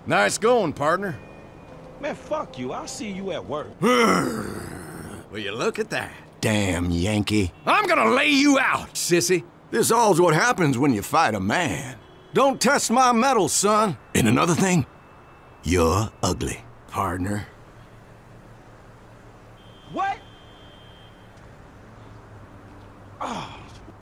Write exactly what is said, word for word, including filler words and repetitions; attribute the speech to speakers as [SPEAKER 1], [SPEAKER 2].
[SPEAKER 1] Nice going, partner.
[SPEAKER 2] Man, fuck you. I'll see you at work.
[SPEAKER 1] Will you look at that?
[SPEAKER 3] Damn Yankee.
[SPEAKER 1] I'm gonna lay you out, sissy.
[SPEAKER 3] This all's what happens when you fight a man. Don't test my mettle, son. And another thing, you're ugly.
[SPEAKER 1] Partner.